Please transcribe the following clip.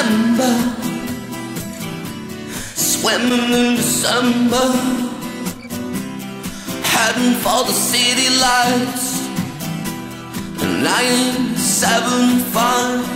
November, swimming in December, heading for the city lights. 975